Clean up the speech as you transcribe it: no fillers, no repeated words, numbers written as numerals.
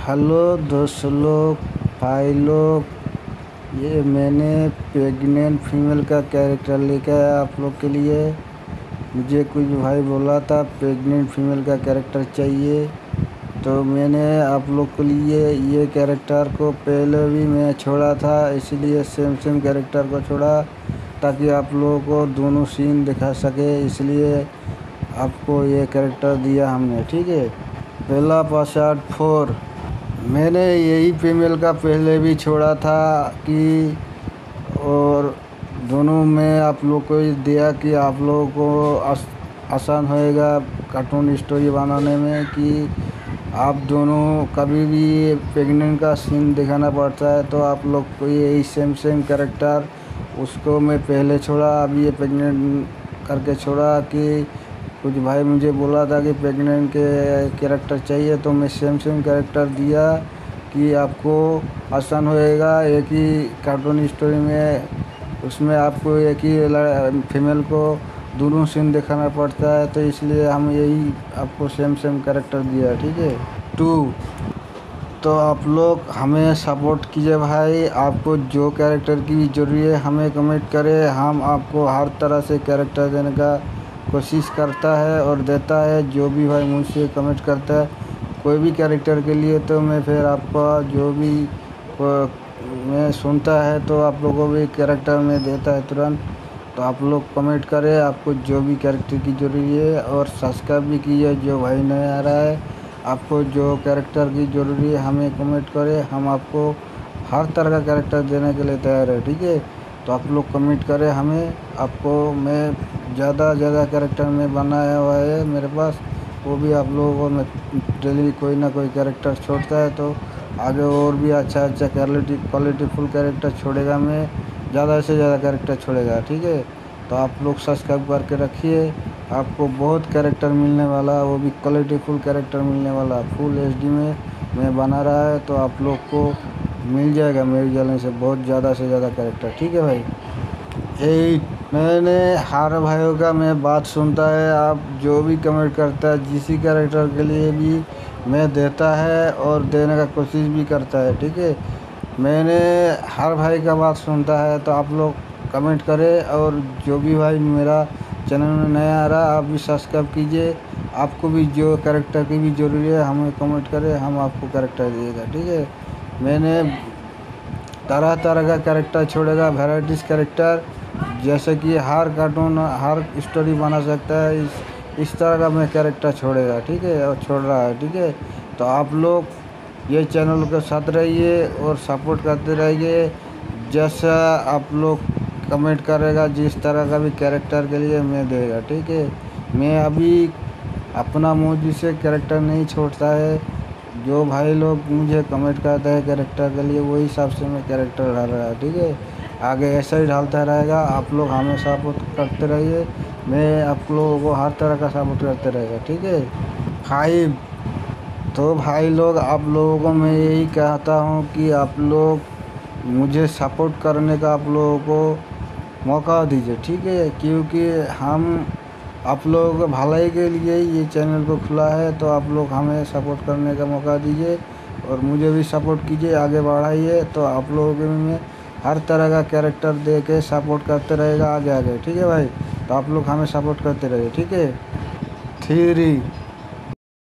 Hello दोस्त लोग, भाई लोग। ये मैंने प्रेग्नेंट फीमेल का कैरेक्टर लेकर आया आप लोग के लिए। मुझे कुछ भाई बोला था प्रेग्नेंट फीमेल का कैरेक्टर चाहिए, तो मैंने आप लोग के लिए ये कैरेक्टर को पहले भी मैं छोड़ा था, इसलिए सेम सेम कैरेक्टर को छोड़ा ताकि आप लोगों को दोनों सीन दिखा सके, इसलिए आपको ये कैरेक्टर दिया हमने। ठीक है। पहला पासवर्ड 4। मैंने यही फीमेल का पहले भी छोड़ा था कि और दोनों में आप लोग को दिया कि आप लोगों को आसान होएगा कार्टून स्टोरी बनाने में, कि आप दोनों कभी भी प्रेग्नेंट का सीन दिखाना पड़ता है तो आप लोग को यही सेम सेम कैरेक्टर उसको मैं पहले छोड़ा, अभी ये प्रेग्नेंट करके छोड़ा कि कुछ भाई मुझे बोला था कि प्रेग्नेंट के कैरेक्टर चाहिए, तो मैं सेम सेम कैरेक्टर दिया कि आपको आसान होएगा। एक ही कार्टून स्टोरी में उसमें आपको एक ही फीमेल को दोनों सीन दिखाना पड़ता है, तो इसलिए हम यही आपको सेम सेम कैरेक्टर दिया। ठीक है। 2। तो आप लोग हमें सपोर्ट कीजिए भाई, आपको जो कैरेक्टर की ज़रूरी है हमें कमेंट करें, हम आपको हर तरह से कैरेक्टर देने का कोशिश करता है और देता है। जो भी भाई मुझसे कमेंट करता है कोई भी कैरेक्टर के लिए, तो मैं फिर आपका जो भी मैं सुनता है तो आप लोगों को भी कैरेक्टर में देता है तुरंत। तो आप लोग कमेंट करें आपको जो भी कैरेक्टर की ज़रूरी है, और सब्सक्राइब भी कीजिए जो भाई नया आ रहा है। आपको जो कैरेक्टर की ज़रूरी है हमें कमेंट करें, हम आपको हर तरह का कैरेक्टर देने के लिए तैयार है। ठीक है। तो आप लोग कमेंट करें हमें, आपको मैं ज़्यादा कैरेक्टर में बनाया हुआ है मेरे पास, वो भी आप लोगों को मैं डेली कोई ना कोई कैरेक्टर छोड़ता है तो आगे और भी अच्छा क्वालिटीफुल कैरेक्टर छोड़ेगा, मैं ज़्यादा से ज़्यादा कैरेक्टर छोड़ेगा। ठीक है। तो आप लोग सब्सक्राइब करके रखिए, आपको बहुत कैरेक्टर मिलने वाला, वो भी क्वालिटीफुल कैरेक्टर मिलने वाला, फुल एचडी में मैं बना रहा है, तो आप लोग को मिल जाएगा मेरे चैनल से बहुत ज़्यादा से ज़्यादा कैरेक्टर। ठीक है भाई। यही मैंने हर भाइयों का मैं बात सुनता है, आप जो भी कमेंट करता है जिस कैरेक्टर के लिए भी मैं देता है और देने का कोशिश भी करता है। ठीक है। मैंने हर भाई का बात सुनता है, तो आप लोग कमेंट करें, और जो भी भाई मेरा चैनल में नया आ रहा आप भी सब्सक्राइब कीजिए। आपको भी जो कैरेक्टर की भी ज़रूरी है हमें कमेंट करें, हम आपको कैरेक्टर दिएगा। ठीक है। मैंने तरह तरह का कैरेक्टर छोड़ेगा, वेराइटीज़ कैरेक्टर, जैसे कि हर कार्टून हर स्टोरी बना सकता है, इस तरह का मैं कैरेक्टर छोड़ेगा। ठीक है, और छोड़ रहा है। ठीक है। तो आप लोग ये चैनल के साथ रहिए और सपोर्ट करते रहिए, जैसा आप लोग कमेंट करेगा जिस तरह का भी कैरेक्टर के लिए मैं देगा। ठीक है। मैं अभी अपना मर्जी से कैरेक्टर नहीं छोड़ता है, जो भाई लोग मुझे कमेंट करते हैं कैरेक्टर के लिए वही हिसाब से मैं कैरेक्टर डाल रहा है। ठीक है। आगे ऐसा ही डालता रहेगा, आप लोग हमें सपोर्ट करते रहिए, मैं आप लोगों को हर तरह का सपोर्ट करते रहेगा। ठीक है। 5। तो भाई लोग आप लोगों को मैं यही कहता हूँ कि आप लोग मुझे सपोर्ट करने का आप लोगों को मौका दीजिए। ठीक है। क्योंकि हम आप लोगों को भलाई के लिए ये चैनल को खुला है, तो आप लोग हमें सपोर्ट करने का मौका दीजिए और मुझे भी सपोर्ट कीजिए, आगे बढ़ाइए। तो आप लोगों के में हर तरह का कैरेक्टर दे के सपोर्ट करते रहेगा आगे आगे। ठीक है भाई। तो आप लोग हमें सपोर्ट करते रहिए। ठीक है। 3।